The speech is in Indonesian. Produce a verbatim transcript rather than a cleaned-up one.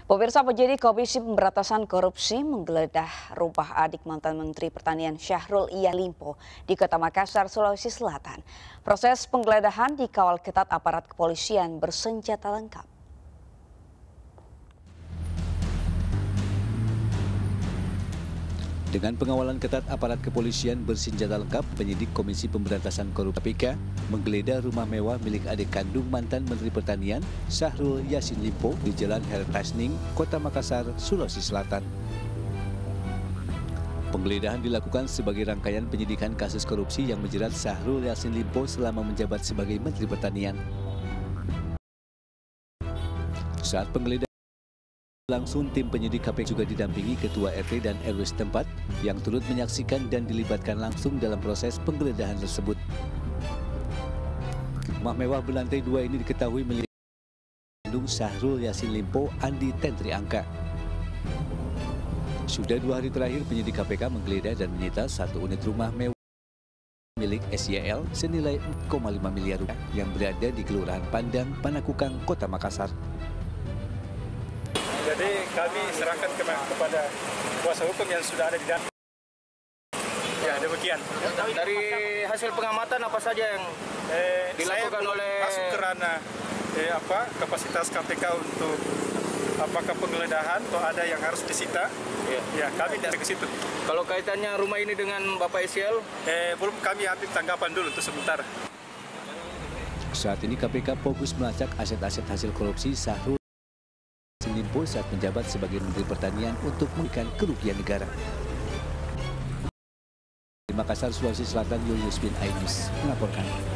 Pemirsa, penyidik Komisi Pemberantasan Korupsi menggeledah rumah adik mantan Menteri Pertanian Syahrul Yassin Limpo di Kota Makassar, Sulawesi Selatan. Proses penggeledahan dikawal ketat aparat kepolisian bersenjata lengkap. Dengan pengawalan ketat aparat kepolisian bersenjata lengkap, penyidik Komisi Pemberantasan Korupsi K P K menggeledah rumah mewah milik adik kandung mantan Menteri Pertanian Syahrul Yassin Limpo di Jalan Hertasning, Kota Makassar, Sulawesi Selatan. Penggeledahan dilakukan sebagai rangkaian penyidikan kasus korupsi yang menjerat Syahrul Yassin Limpo selama menjabat sebagai Menteri Pertanian. Saat penggeledahan langsung, tim penyidik K P K juga didampingi Ketua R T dan R W setempat yang turut menyaksikan dan dilibatkan langsung dalam proses penggeledahan tersebut. Rumah mewah berlantai dua ini diketahui milik kandung Syahrul Yassin Limpo, Andi Tentri Angka. Sudah dua hari terakhir penyidik K P K menggeledah dan menyita satu unit rumah mewah milik S Y L senilai empat koma lima miliar rupiah yang berada di Kelurahan Pandang, Panakukang, Kota Makassar. Jadi kami serahkan ke, kepada kuasa hukum yang sudah ada di dalam. Ya, demikian. Dari hasil pengamatan apa saja yang eh, dilakukan saya oleh masuk ke ranah eh, apa kapasitas K P K untuk apakah penggeledahan atau ada yang harus disita? Ya, ya kami tidak ke situ. Kalau kaitannya rumah ini dengan Bapak S Y L? Eh, belum kami ambil tanggapan dulu untuk sementara. Saat ini K P K fokus melacak aset-aset hasil korupsi Syahrul Yassin Limpo saat menjabat sebagai Menteri Pertanian untuk memberikan kerugian negara. Di Makassar, Sulawesi Selatan, Julius bin Ainus melaporkan.